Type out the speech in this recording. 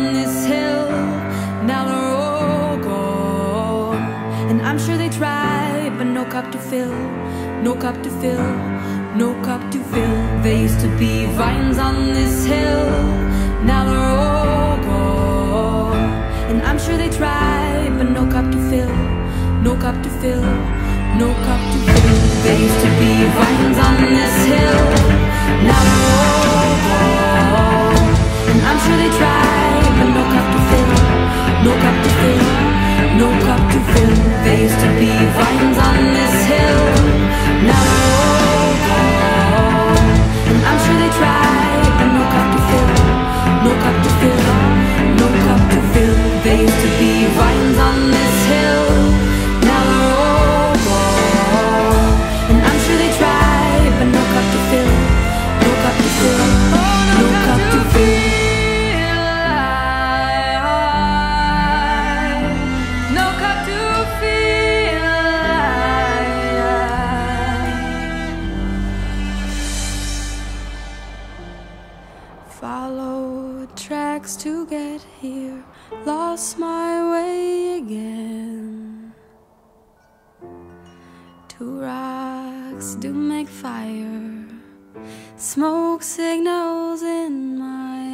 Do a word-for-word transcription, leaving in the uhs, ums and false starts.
this hill, now they're all gone. And I'm sure they tried, but no cup to fill, no cup to fill, no cup to fill. There used to be vines on this hill, now they're all gone. And I'm sure they tried, but no cup to fill, no cup to fill, no cup to fill. There used to be vines on this hill, now they're all gone. And I'm sure they tried, but no cup to fill, no cup to fill, no cup to fill. There used to be vines on this hill, now they're all gone. And I'm sure they tried, but no cup to fill, no cup to fill, no cup to fill. There used to be vines on this hill, now they're all gone. And I'm sure they tried, but no cup to fill, no cup to fill, no cup to fill. Followed tracks to get here, lost my way again. Two rocks do make fire, smoke signals in my